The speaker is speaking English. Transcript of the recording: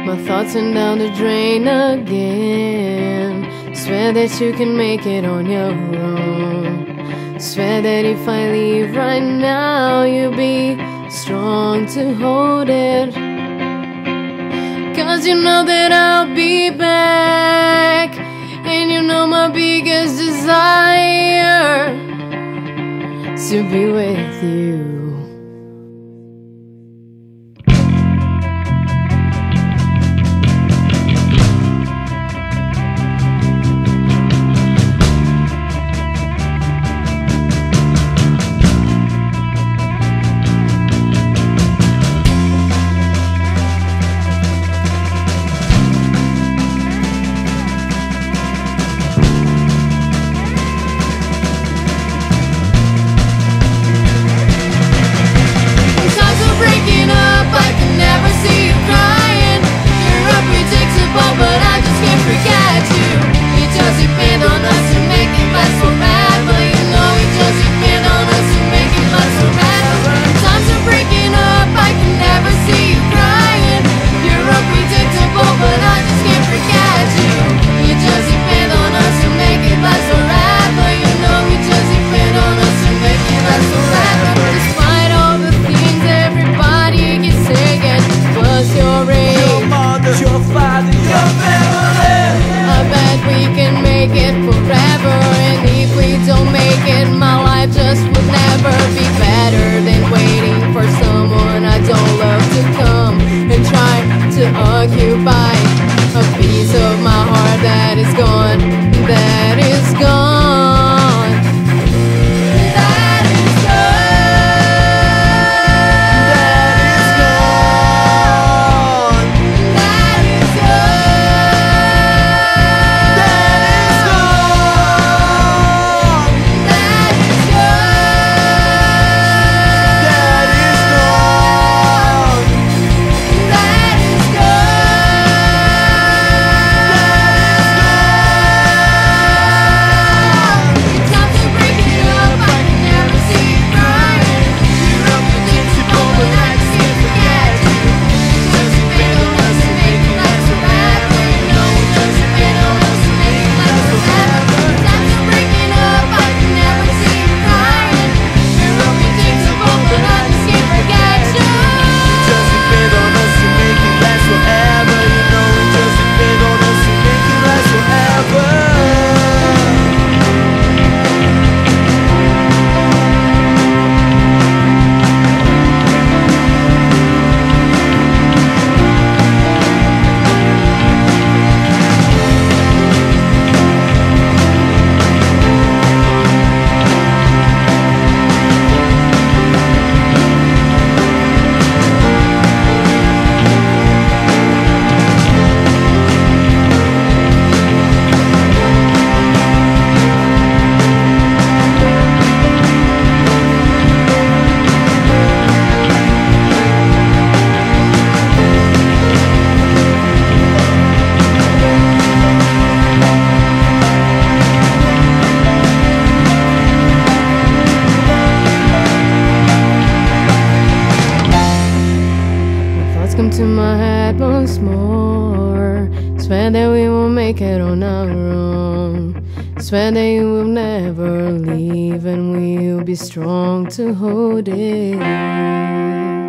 My thoughts went down the drain again. Swear that you can make it on your own. Swear that if I leave right now, you'll be strong to hold it. 'Cause you know that I'll be back, and you know my biggest desire to be with you. Occupy a piece of my heart that is gone, that is gone. Come to my head once more. Swear that we will make it on our own. Swear that you will never leave, and we'll be strong to hold it.